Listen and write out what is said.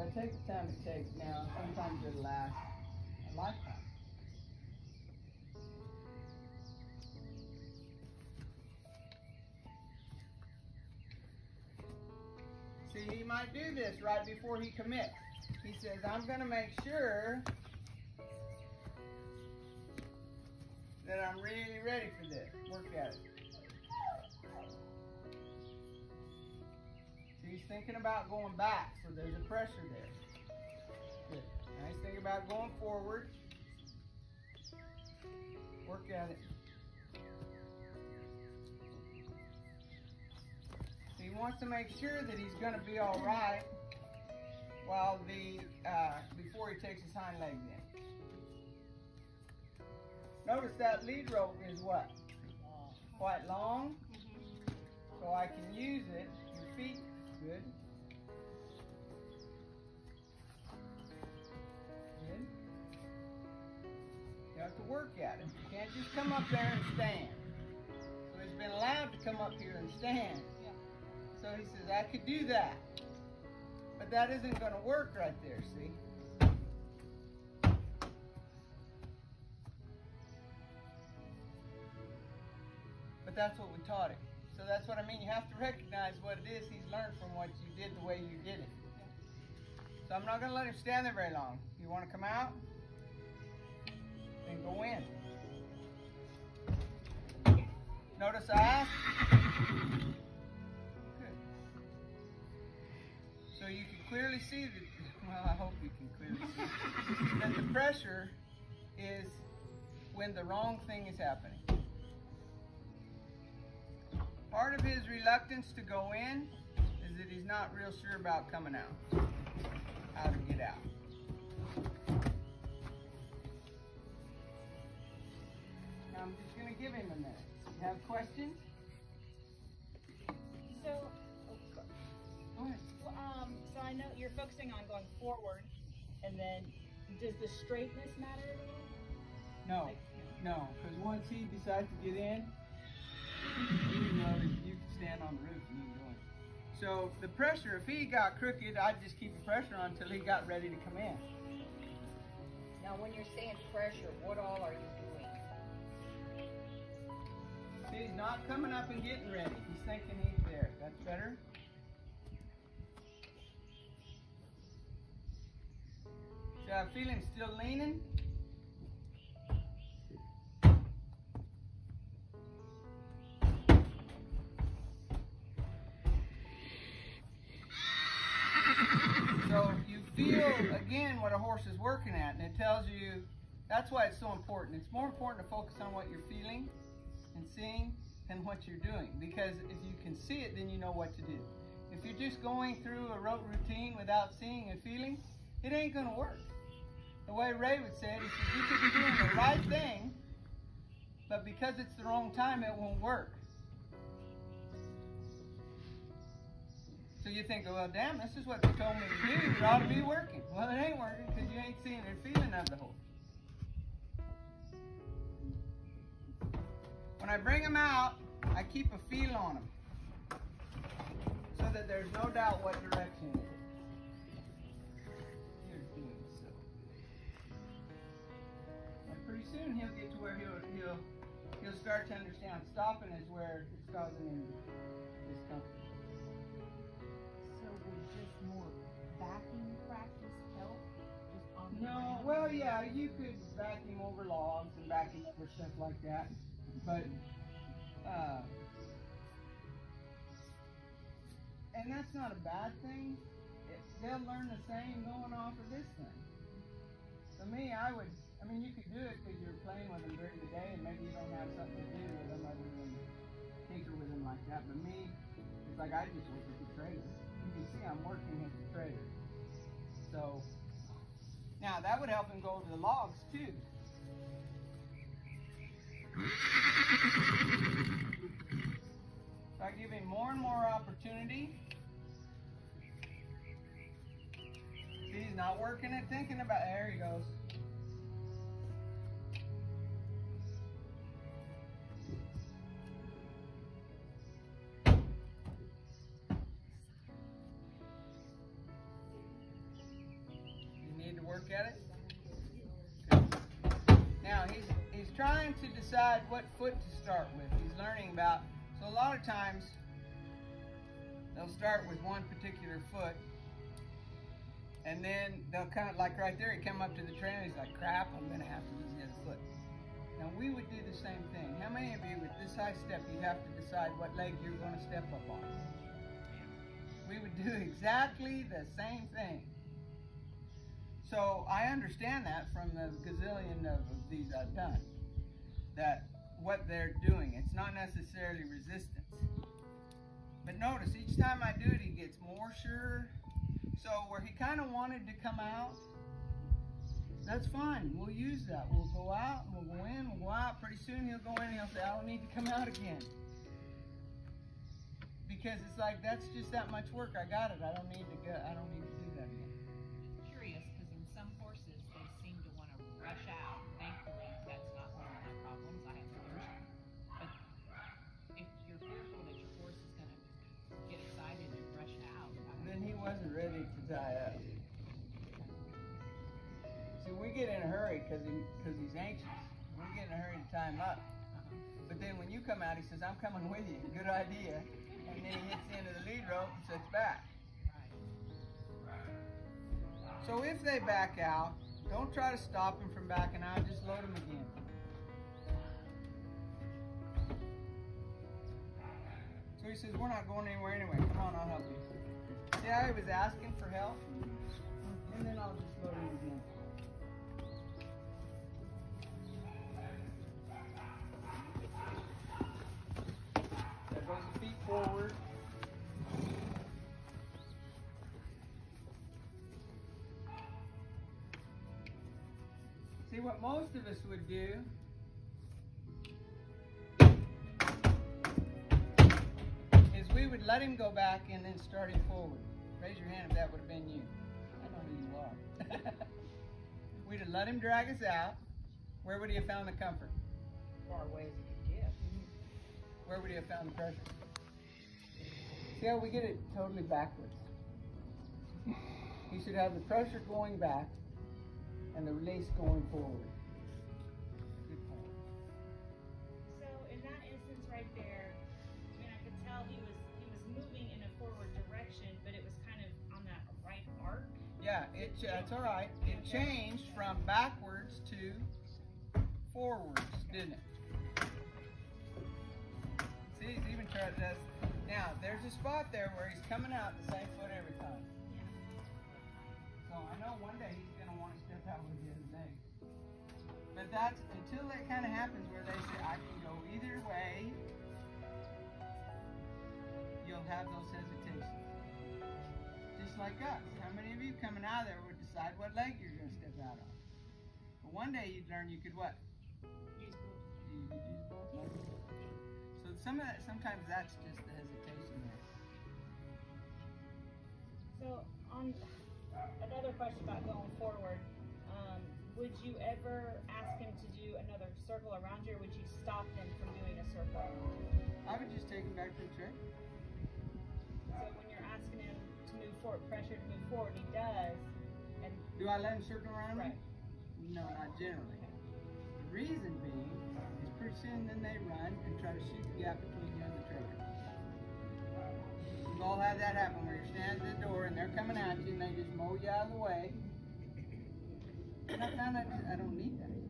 it takes the time it takes now. Sometimes it'll last a lifetime. See, he might do this right before he commits. He says, I'm going to make sure that I'm really ready for this. Work at it. So he's thinking about going back, so there's a pressure there. Good. Now he's thinking about going forward. Work at it. So he wants to make sure that he's going to be all right while before he takes his hind legs in. Notice that lead rope is what? Quite long, so I can use it. Your feet, good. Good. You have to work at it. You can't just come up there and stand. So he's been allowed to come up here and stand. So he says, I could do that. But that isn't going to work right there, see? But that's what we taught him. So that's what I mean. You have to recognize what it is he's learned from what you did the way you did it. So I'm not going to let him stand there very long. You want to come out? Then go in. Notice I asked. Good. So you can clearly see that, well, I hope you can clearly see that the pressure is when the wrong thing is happening. Part of his reluctance to go in is that he's not real sure about coming out, how to get out. Now I'm just going to give him a minute. You have questions? So, Go ahead. well, so I know you're focusing on going forward, and then does the straightness matter at all? No, no, because once he decides to get in, you know that you can stand on the roof and you can go in. So the pressure, if he got crooked, I'd just keep the pressure on until he got ready to come in. Now, when you're saying pressure, what all are you doing? See, he's not coming up and getting ready. He's thinking he's there. That's better. See, I feel him still leaning. So you feel, again, what a horse is working at, and it tells you, that's why it's so important. It's more important to focus on what you're feeling and seeing than what you're doing, because if you can see it, then you know what to do. If you're just going through a rote routine without seeing and feeling, it ain't going to work. The way Ray would say it, he says, you could be doing the right thing, but because it's the wrong time, it won't work. So you think, well, damn, this is what they told me to do. It ought to be working. Well, it ain't working because you ain't seeing or feeling of the horse. When I bring him out, I keep a feel on him so that there's no doubt what direction it is. You're doing so good. And pretty soon he'll get to where he'll start to understand. Stopping is where it's causing him discomfort. Would just more backing practice help? Just on the No, ground? well, yeah, you could back him over logs and back him over stuff like that, but, and that's not a bad thing. They'll learn the same going off of this thing. For me, I mean, you could do it because you're playing with them during the day and maybe you don't have something to do with them other than tinker with them like that, but me, it's like I just look at the trailer. You can see I'm working with the trailer. So, now that would help him go over the logs too. So I give him more and more opportunity. See, he's not working and thinking about, there he goes. work at it. Good. Now he's trying to decide what foot to start with. He's learning about, so a lot of times they'll start with one particular foot, and then they'll kind of, like right there, he come up to the trainer, he's like, crap, I'm gonna have to use the other foot. Now we would do the same thing. How many of you with this high step, you'd have to decide what leg you're gonna step up on? We would do exactly the same thing. So I understand that from the gazillion of these I've done, that what they're doing, it's not necessarily resistance. But notice, each time I do it, he gets more sure. So where he kind of wanted to come out, that's fine. We'll use that. We'll go out, and we'll go in, we'll go out. Pretty soon he'll go in and he'll say, I don't need to come out again. Because it's like, that's just that much work. I got it. I don't need to do that again. Curious, because in some horses they seem to want to rush out. Thankfully, that's not one of my problems. I have others. But if you're fearful that your horse is going to get excited and rush out, then he wasn't ready to tie up. See, we get in a hurry because he's anxious. We get in a hurry to tie him up. But then when you come out, he says, I'm coming with you. Good idea. And then he hits the end of the lead rope and sits back. So if they back out, don't try to stop them from backing out. Just load them again. So he says, we're not going anywhere anyway. Come on, I'll help you. See how he was asking for help? And then I'll just load him again. That goes the feet forward. See, what most of us would do is we would let him go back and then start him forward. Raise your hand if that would have been you. I know who you are. We'd have let him drag us out. Where would he have found the comfort? Far away as he could get. Where would he have found the pressure? See how we get it totally backwards? He should have the pressure going back and the release going forward. Good point. So in that instance right there, I mean, I could tell he was moving in a forward direction, but it was kind of on that right arc. Yeah, that's all right. It changed from backwards to forwards, didn't it? See, he's even tried this. Now, there's a spot there where he's coming out the same foot every time. So I know one day he's going to want to step out with the other leg. But that's until that kind of happens where they say, I can go either way, you'll have those hesitations. Just like us. How many of you coming out of there would decide what leg you're going to step out on? But one day you'd learn you could what? Use both. You could use both legs. So sometimes that's just the hesitation there. So on another question about going forward, would you ever ask him to do another circle around you, or would you stop him from doing a circle? I would just take him back to the trick. So when you're asking him to move forward, pressure to move forward, he does. And Do I let him circle around me? right. No, not generally. The reason being is pretty soon then they run and try to shoot the gap between you and the trigger. We've all had that happen where you're standing at the door and they're coming at you and they just mow you out of the way. And I found out I don't need that.